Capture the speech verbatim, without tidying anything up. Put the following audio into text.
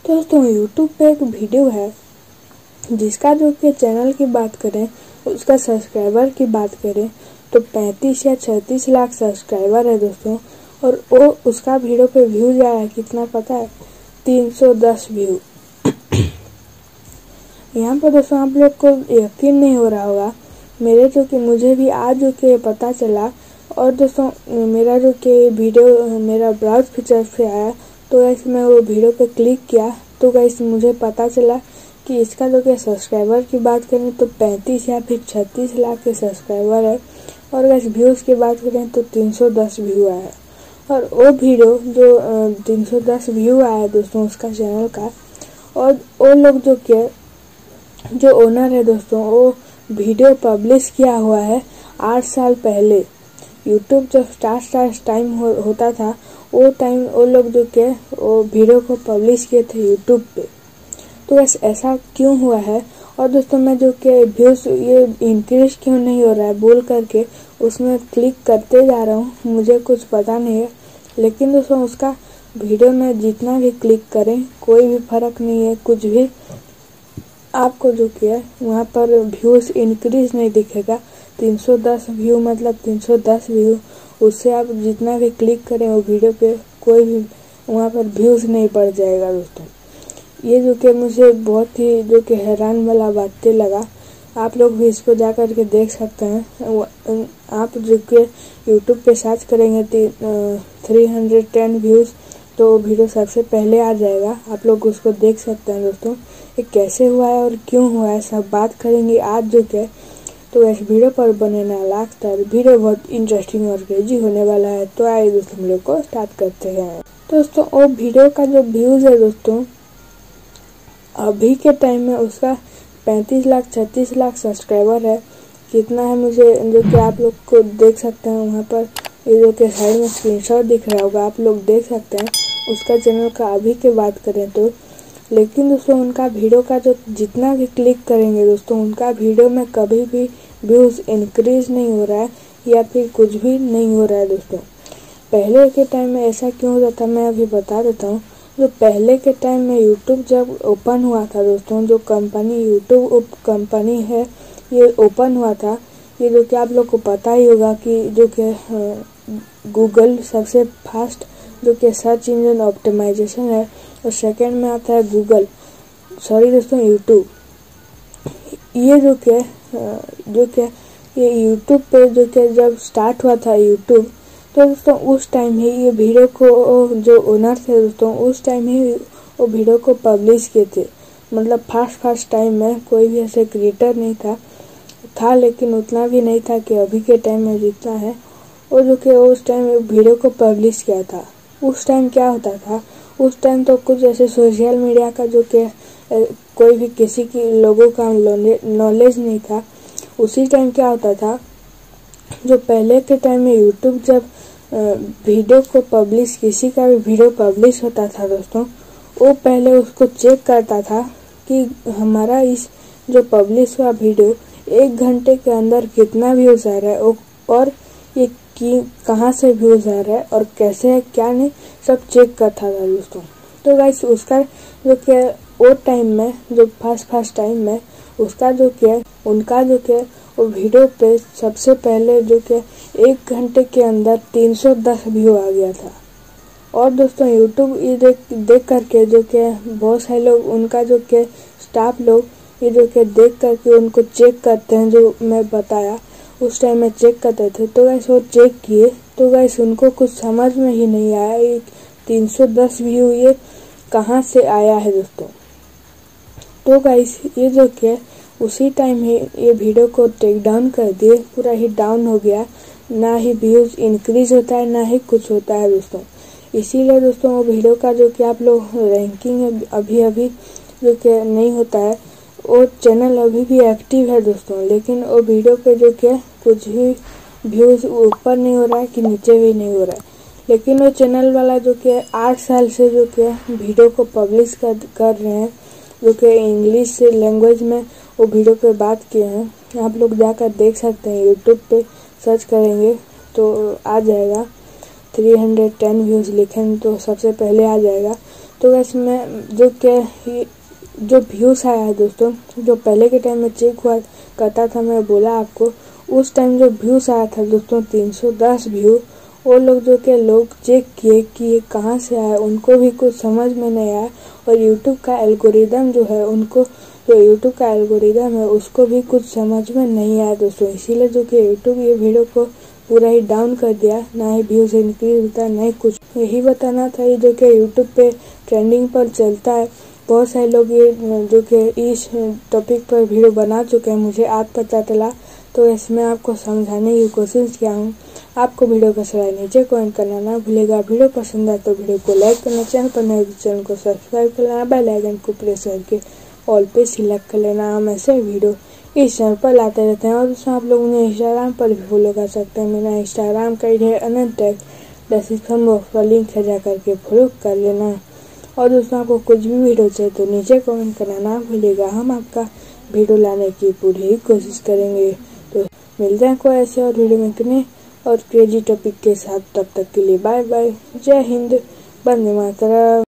तो दोस्तों यूट्यूब पे एक वीडियो है जिसका जो कि चैनल की बात करें, उसका सब्सक्राइबर की बात करें तो पैंतीस या छत्तीस लाख सब्सक्राइबर है दोस्तों। और वो उसका वीडियो पे व्यूज आया है कितना पता है? तीन सौ दस व्यू। यहाँ पर दोस्तों आप लोग को यकीन नहीं हो रहा होगा, मेरे जो कि मुझे भी आज जो कि पता चला। और दोस्तों मेरा जो कि वीडियो मेरा ब्राउज फीचर से आया तो गाइस मैं वो वीडियो पे क्लिक किया तो गाइस मुझे पता चला कि इसका जो कि सब्सक्राइबर की बात करें तो पैंतीस या फिर छत्तीस लाख के सब्सक्राइबर है। और गाइस व्यूज़ की बात करें तो तीन सौ दस व्यू आया है। और वो वीडियो जो तीन सौ दस व्यू आया है दोस्तों उसका चैनल का, और वो लोग जो कि जो ओनर है दोस्तों वो वीडियो पब्लिश किया हुआ है आठ साल पहले। यूट्यूब जब स्टार्ट स्टार्ट टाइम हो, होता था वो टाइम वो लोग जो के वो वीडियो को पब्लिश किए थे यूट्यूब पे। तो बस ऐसा क्यों हुआ है? और दोस्तों मैं जो कि व्यूज ये इंक्रीज क्यों नहीं हो रहा है बोल करके उसमें क्लिक करते जा रहा हूँ, मुझे कुछ पता नहीं है। लेकिन दोस्तों उसका वीडियो में जितना भी क्लिक करें कोई भी फर्क नहीं है, कुछ भी आपको जो कि है वहाँ पर व्यूज इंक्रीज नहीं दिखेगा। तीन सौ दस व्यू मतलब तीन सौ दस व्यू, उससे आप जितना भी क्लिक करें वो वीडियो पे कोई भी वहाँ पर व्यूज नहीं पड़ जाएगा दोस्तों। ये जो कि मुझे बहुत ही जो कि हैरान वाला बातें लगा। आप लोग भी इसको जा कर के देख सकते हैं। आप जो कि यूट्यूब पे सर्च करेंगे थ्री हंड्रेड टेन व्यूज़ तो वो वीडियो सबसे पहले आ जाएगा, आप लोग उसको देख सकते हैं दोस्तों। ये कैसे हुआ है और क्यों हुआ है सब बात करेंगे आज जो कि। तो इस वीडियो पर बने ना लाख तर वीडियो बहुत इंटरेस्टिंग और क्रेजी होने वाला है। तो आइए दोस्तों हम लोग को स्टार्ट करते हैं। दोस्तों वो वीडियो का जो व्यूज़ है दोस्तों अभी के टाइम में उसका पैंतीस लाख छत्तीस लाख सब्सक्राइबर है। कितना है मुझे जो कि आप लोग को देख सकते हैं वहाँ पर, ये जो कि साइड में स्क्रीनशॉट दिख रहा होगा आप लोग देख सकते हैं उसका चैनल का अभी के बात करें तो। लेकिन दोस्तों उनका वीडियो का जो जितना भी क्लिक करेंगे दोस्तों उनका वीडियो में कभी भी व्यूज़ इंक्रीज नहीं हो रहा है या फिर कुछ भी नहीं हो रहा है दोस्तों। पहले के टाइम में ऐसा क्यों होता था मैं अभी बता देता हूँ। जो पहले के टाइम में यूट्यूब जब ओपन हुआ था दोस्तों, जो कंपनी यूट्यूब कंपनी है ये ओपन हुआ था, ये जो कि आप लोग को पता ही होगा कि जो कि गूगल सबसे फास्ट जो कि सर्च इंजन ऑप्टिमाइजेशन है और सेकंड में आता है गूगल सॉरी दोस्तों यूट्यूब। ये जो कि जो कि ये यूट्यूब पे जो कि जब स्टार्ट हुआ था यूट्यूब तो दोस्तों उस टाइम ही ये वीडियो को जो ओनर थे दोस्तों उस टाइम ही वो वीडियो को पब्लिश किए थे। मतलब फास्ट फास्ट टाइम में कोई भी ऐसे क्रिएटर नहीं था था लेकिन उतना भी नहीं था कि अभी के टाइम में जितना है। वो जो कि उस टाइम वीडियो को पब्लिश किया था। उस टाइम क्या होता था, उस टाइम तो कुछ ऐसे सोशल मीडिया का जो कि कोई भी किसी की लोगों का नॉलेज नहीं था। उसी टाइम क्या होता था, जो पहले के टाइम में यूट्यूब जब वीडियो को पब्लिश किसी का भी वीडियो पब्लिश होता था दोस्तों, वो पहले उसको चेक करता था कि हमारा इस जो पब्लिश हुआ वीडियो एक घंटे के अंदर कितना व्यूज आ रहा है और ये कि कहाँ से व्यूज आ रहा है और कैसे है क्या नहीं सब चेक करता था दोस्तों। तो गाइस उसका जो कि वो टाइम में जो फास्ट फास्ट टाइम में उसका जो कि उनका जो कि वो वीडियो पे सबसे पहले जो कि एक घंटे के अंदर तीन सौ दस व्यू आ गया था। और दोस्तों यूट्यूब ये देख देख करके जो कि बहुत सारे लोग उनका जो कि स्टाफ लोग ये जो कि देख करके उनको चेक करते हैं, जो मैं बताया उस टाइम में चेक करते थे। तो गाइस वो चेक किए तो गाइस उनको कुछ समझ में ही नहीं आया ये तीन सौ दस व्यू ये कहाँ से आया है दोस्तों। तो गाइस ये जो कि उसी टाइम ही ये वीडियो को टेक डाउन कर दिए, पूरा ही डाउन हो गया, ना ही व्यूज इंक्रीज होता है ना ही कुछ होता है दोस्तों। इसीलिए दोस्तों वो वीडियो का जो कि आप लोग रैंकिंग अभी अभी जो कि नहीं होता है, वो चैनल अभी भी एक्टिव है दोस्तों, लेकिन वो वीडियो पे जो कि कुछ ही व्यूज ऊपर नहीं हो रहा है कि नीचे भी नहीं हो रहा है। लेकिन वो चैनल वाला जो कि आठ साल से जो कि वीडियो को पब्लिश कर कर रहे हैं, जो कि इंग्लिश से लैंग्वेज में वो वीडियो पे बात किए हैं। आप लोग जाकर देख सकते हैं, यूट्यूब पे सर्च करेंगे तो आ जाएगा, थ्री हंड्रेड टेन व्यूज़ लिखेंगे तो सबसे पहले आ जाएगा। तो वैसे मैं जो कि जो व्यूज़ आया है दोस्तों, जो पहले के टाइम में चेक हुआ करता था, मैं बोला आपको उस टाइम जो व्यूज़ आया था दोस्तों तीन सौ दस व्यू, वो लोग जो कि लोग चेक किए कि ये कहाँ से आया, उनको भी कुछ समझ में नहीं आया। और यूट्यूब का एल्गोरिदम जो है उनको जो यूट्यूब का एल्गोरिदम है उसको भी कुछ समझ में नहीं आया दोस्तों, इसीलिए जो कि यूट्यूब ये वीडियो को पूरा ही डाउन कर दिया। ना ही व्यूज़ इंक्रीज होता है, ना ही कुछ। यही बताना था ये जो कि यूट्यूब पे ट्रेंडिंग पर चलता है। बहुत सारे लोग ये जो कि इस टॉपिक पर वीडियो बना चुके हैं, मुझे आज पता चला, तो इसमें आपको समझाने की कोशिश किया हूँ। आपको वीडियो कैसा लगा नीचे कमेंट करना ना भूलेगा। वीडियो पसंद आए तो वीडियो को लाइक करना, चैनल पर नए तो चैनल को सब्सक्राइब कर लेना, बेल आइकन को प्रेस करके ऑल पे सिलेक्ट कर लेना। हम ऐसे वीडियो इस चैनल पर लाते रहते हैं। और दोस्तों आप लोग मुझे इंस्टाग्राम पर भी फॉलो कर सकते हैं। मेरा इंस्टाग्राम का आई है अनंत टेक, डिस्क्रिप्शन बॉक्स पर लिंक है, जा करके फॉलो कर लेना। और दोस्तों आपको कुछ भी वीडियो चाहिए तो नीचे कमेंट करना ना भूलिएगा, हम आपका वीडियो लाने की पूरी ही कोशिश करेंगे। तो मिलते हैं कोई ऐसे और वीडियो में कितने और क्रेजी टॉपिक के साथ। तब तक के लिए बाय बाय, जय हिंद, वंदे मातरम।